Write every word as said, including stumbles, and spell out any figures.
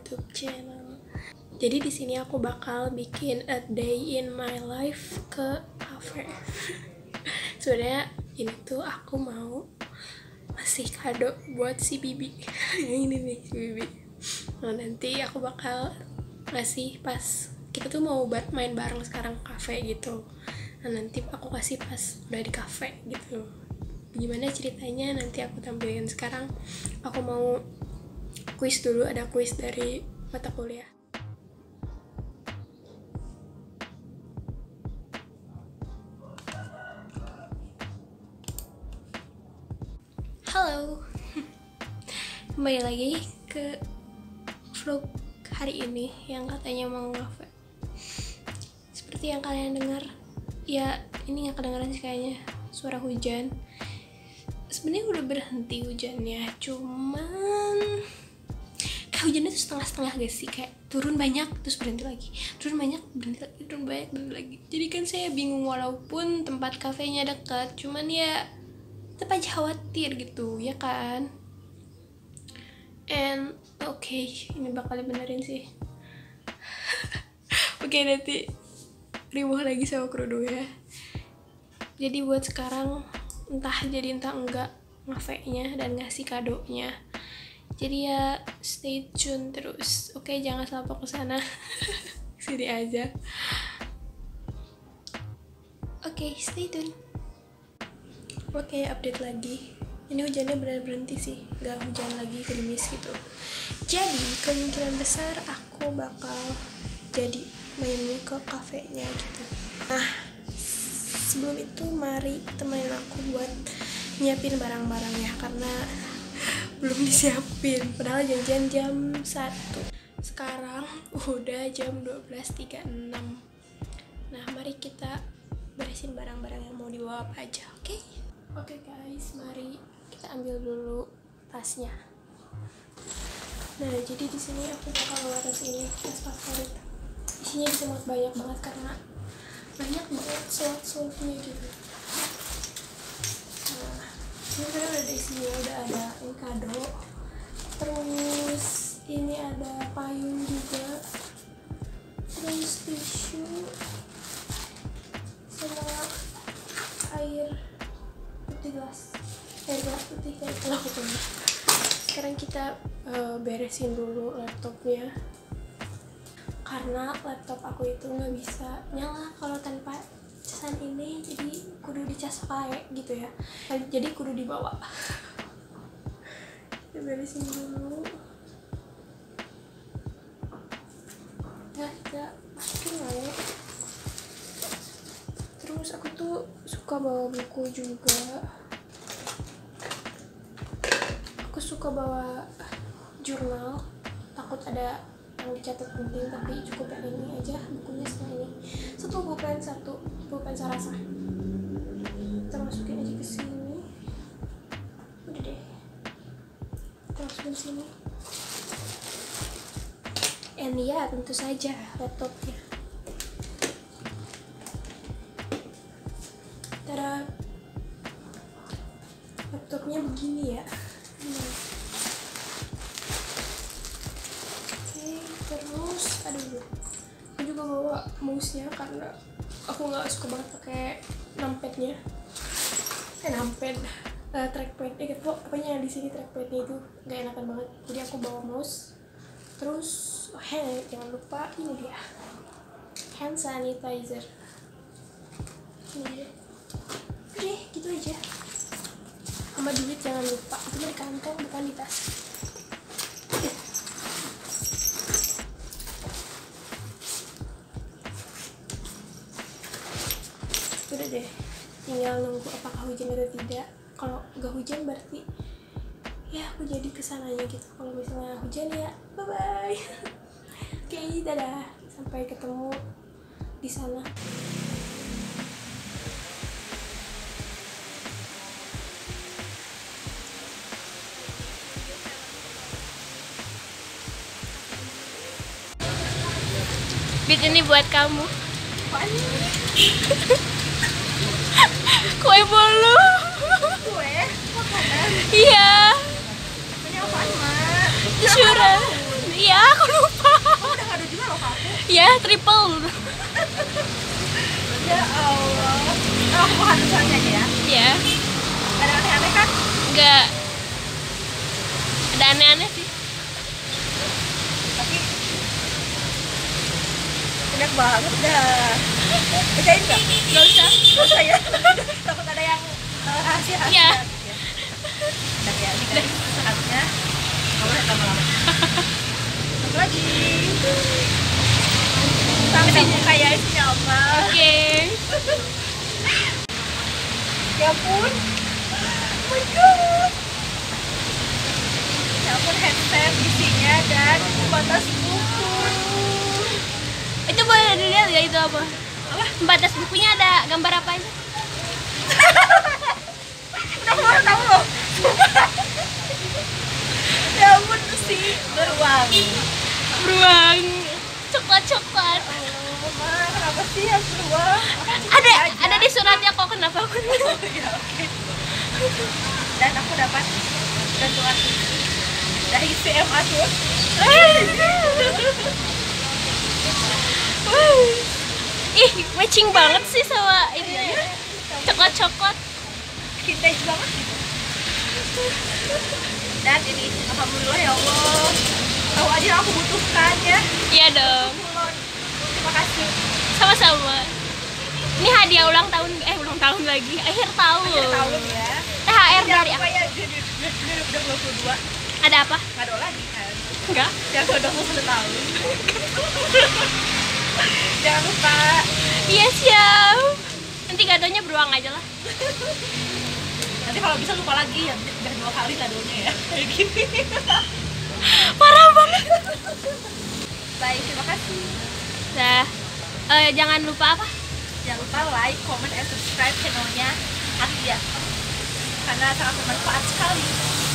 YouTube channel. Jadi di sini aku bakal bikin a day in my life ke cafe. Sebenarnya ini tuh aku mau ngasih kado buat si Bibi. Yang ini nih si Bibi. Nah, nanti aku bakal ngasih pas kita tuh mau main bareng sekarang cafe gitu. Nah, nanti aku kasih pas udah di cafe gitu. Gimana ceritanya nanti aku tampilin. Sekarang aku mau kuis dulu, ada kuis dari mata kuliah. Halo, kembali lagi ke vlog hari ini yang katanya mau ngafe. Seperti yang kalian dengar, ya ini nggak kedengeran sih kayaknya suara hujan. Sebenarnya udah berhenti hujannya, cuman kayak hujannya tuh setengah-setengah gak sih, kayak turun banyak terus berhenti lagi, turun banyak berhenti lagi, turun banyak berhenti lagi. Jadi kan saya bingung, walaupun tempat kafenya dekat, cuman ya tetap aja khawatir gitu ya kan. And oke, okay, ini bakal dibenerin sih. Oke, okay, nanti ribuh lagi sama kerudung ya. Jadi buat sekarang entah jadi entah enggak ngafenya dan ngasih kadonya. Jadi ya stay tune terus. Oke, okay, jangan selapok ke sana. Sini aja. Oke, okay, stay tune. Oke, okay, update lagi. Ini hujannya benar berhenti sih, gak hujan lagi, gerimis gitu. Jadi kemungkinan besar aku bakal jadi main ke kafenya gitu. Nah, sebelum itu mari temenin aku buat nyiapin barang-barangnya, karena belum disiapin. Padahal janjian jam satu. Sekarang udah jam dua belas tiga puluh enam. Nah, mari kita beresin barang-barang yang mau dibawa apa aja, oke? Okay? Oke okay guys, mari kita ambil dulu tasnya. Nah, jadi di sini aku bakal bawa tas ini, tas favorit. Isinya bisa muat banyak banget karena banyak banget slot-slotnya gitu. Nah, ini kan udah ada isinya, udah ada ini kado. Terus ini ada payung juga. Terus tisu sama air putih gelas, air gelas putih kayak itulah pokoknya. Sekarang kita uh, beresin dulu laptopnya, karena laptop aku itu nggak bisa nyala kalau tanpa casan ini, jadi kudu dicas pakai gitu ya, jadi kudu dibawa. Kita beresin dulu ya, kita masukin lah ya. Terus aku tuh suka bawa buku juga. Aku suka bawa jurnal, takut ada yang dicatat penting, tapi cukup yang ini aja bukunya sama ini. Satu pulpen, satu pulpen Sarasa. Kita masukin aja ke sini. Udah deh. Kita masukin sini. And ya, tentu saja laptopnya. Cara laptopnya begini ya. Hmm. Oke, terus aduh, aku juga bawa mouse-nya karena aku nggak suka banget pakai numpadnya. Eh numpad, uh, trackpad, eh gitu. Apanya di sini trackpadnya itu nggak enakan banget. Jadi aku bawa mouse. Terus, oh, hand, jangan lupa ini dia, hand sanitizer. Ini dia. Udah, gitu aja. Sama duit jangan lupa, itu di kantong bukan di tas. Udah deh, tinggal nunggu apakah hujan atau tidak. Kalau gak hujan berarti ya aku jadi kesananya gitu. Kalau misalnya hujan ya bye bye. Oke, dadah, sampai ketemu di sana. Beat ini buat kamu. Kue bolu. Kue? Iya. Ini apaan, Mak? Syura. Iya, aku lupa. Kamu udah ngadu juga loh ke aku. Ya, triple. Ya Allah. Oh, aku mau hadu soalnya aja ya. Ya, Ada aneh-aneh kan? enggak ada aneh-aneh sih. Tapi enak banget dah. Bacain nggak? Nggak usah. Nggak usah ya. Takut ada yang uh, rahasia-rahasia. Iya. Udah ya, ini kan saatnya. Nggak boleh lama-lama. Satu lagi. Sampai buka ya isinya apa? Oke. Ya ampun. Oh my god. Ya ampun, headset isinya dan batas buku. Itu boleh dilihat ya itu apa? Apa? Batas bukunya ada gambar apa itu? Udah keluar tahu loh. Ya ampun sih, beruang. Beruang. Coklat-coklat. Oh, Ma, kenapa sih harus beruang? Ada ada di suratnya kok, kenapa aku? Oh, ya, oke. Dan aku dapat gantungan kunci dari C M A tuh. Ih, matching banget sih sama ini. Coklat-coklat. Vintage banget gitu. Dan ini, alhamdulillah ya Allah. Tahu aja yang aku butuhkan ya. Iya dong. Kulon. Terima kasih. Sama-sama. Ini hadiah ulang tahun, eh ulang tahun lagi, akhir tahun. Akhir tahun ya. T H R Jangan dari lupa aku. ya, dia udah dua puluh dua. Ada apa? Ngado lagi kan. Enggak. Yang udah dua puluh satu tahun. Jangan lupa. Iya siap. Nanti gadonya beruang aja lah. Nanti kalau bisa lupa lagi ya, udah dua kali kadonya ya. Kayak gini. Parah banget. Baik, terima kasih. Nah, eh, jangan lupa apa? Jangan lupa like, comment, and subscribe channelnya Atia karena sangat bermanfaat sekali.